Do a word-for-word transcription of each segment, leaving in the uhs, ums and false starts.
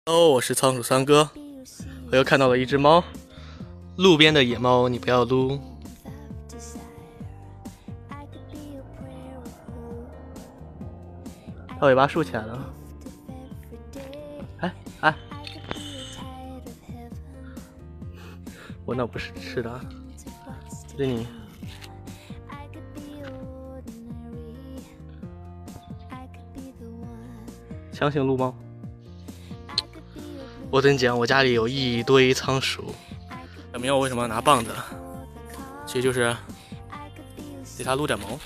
哦，我是仓鼠三哥，我又看到了一只猫，路边的野猫你不要撸。它尾巴竖起来了，哎哎，我那不是吃的，对你。强行撸猫。我跟你讲，我家里有一堆仓鼠。小明，我为什么要拿棒子？其实就是给它撸点毛。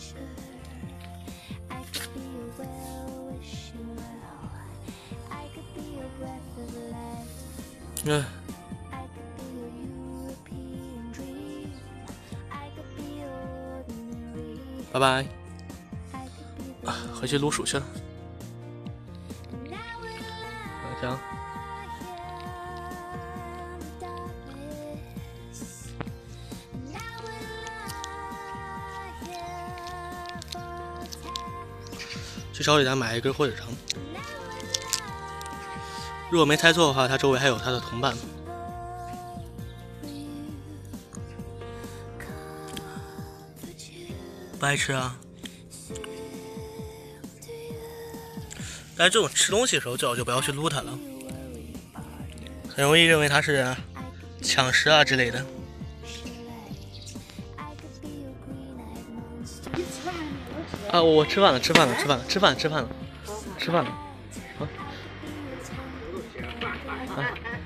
嗯，拜拜。啊，回去撸鼠去了。这样。去超市店买一根火腿肠。如果没猜错的话，它周围还有它的同伴。不爱吃啊。但是这种吃东西的时候，最好就不要去撸它了，很容易认为它是抢食啊之类的。啊，我吃饭了，吃饭了，吃饭了，吃饭，吃饭了，吃饭了。啊！啊！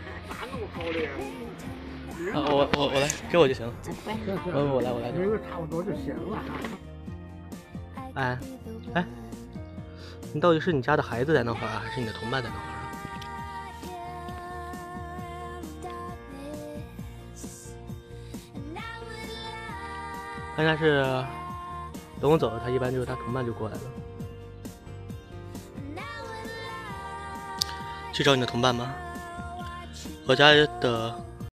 啊，我我我来，给我就行了。我我来我来。这个差不多就行了。哎哎，你到底是你家的孩子在那会儿，还是你的同伴在那会儿？应该是。等我走了，他一般就是他同伴就过来了。去找你的同伴吗？我家的